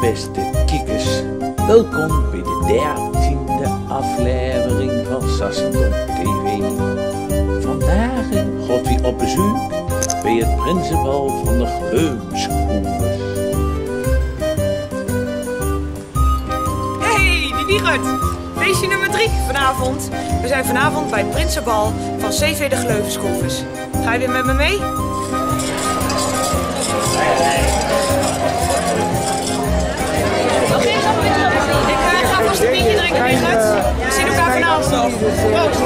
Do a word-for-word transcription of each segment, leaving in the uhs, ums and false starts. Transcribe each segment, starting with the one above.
beste kijkers, welkom bij de dertiende aflevering van Sassendom T V. Vandaag gaat we op bezoek bij het Prinsenbal van de Gleumskoevers. Hey, die Wiegert! Feestje nummer drie vanavond. We zijn vanavond bij het Prinsenbal van C V de Gleumskoevers. Ga je weer met me mee? Ik ga vast een biertje drinken, Wiegert. We zien elkaar vanavond nog. Proost!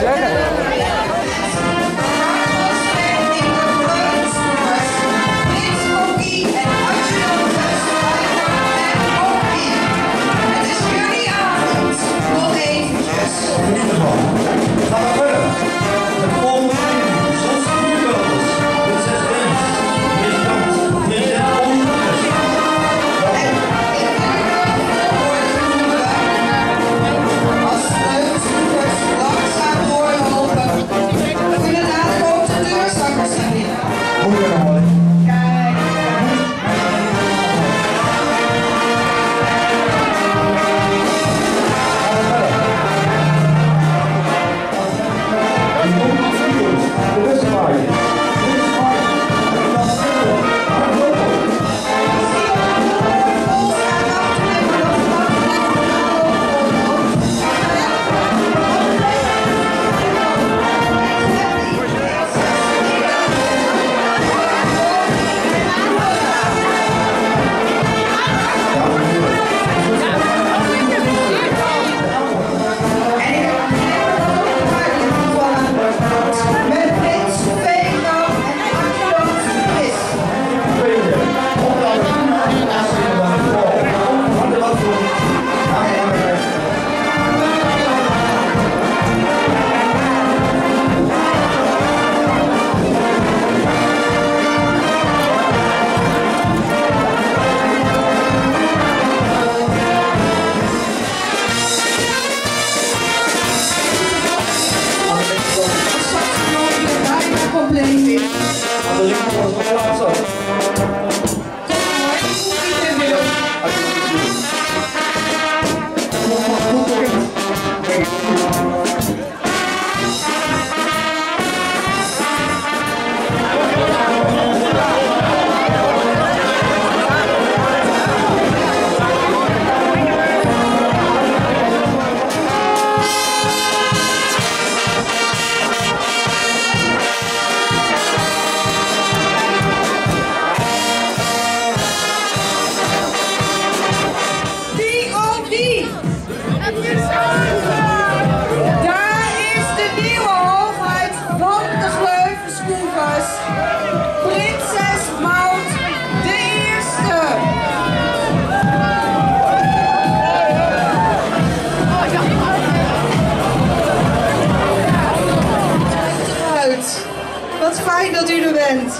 Wat fijn dat u er bent.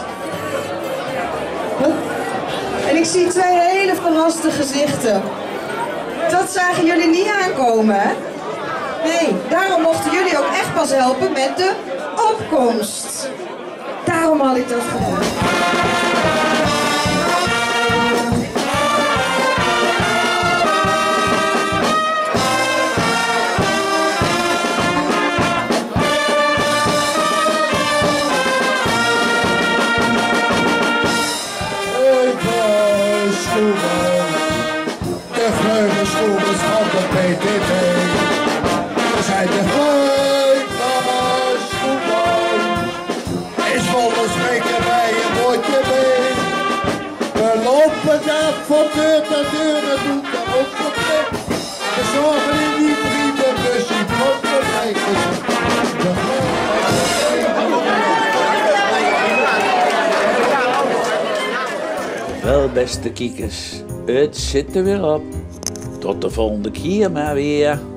En ik zie twee hele verraste gezichten. Dat zagen jullie niet aankomen, hè? Nee, daarom mochten jullie ook echt pas helpen met de opkomst. Daarom had ik dat gedaan. De Gleumskoevers van de P T V. We zijn de Gleumskoevers. Is volgens wekerij een woordje mee. We lopen daar van deur tot deur en doen daar ook op weg. We zorgen in die brievenbus die van de rijkers. De Wel, beste kijkers, het zit er weer op. Tot de volgende keer maar weer.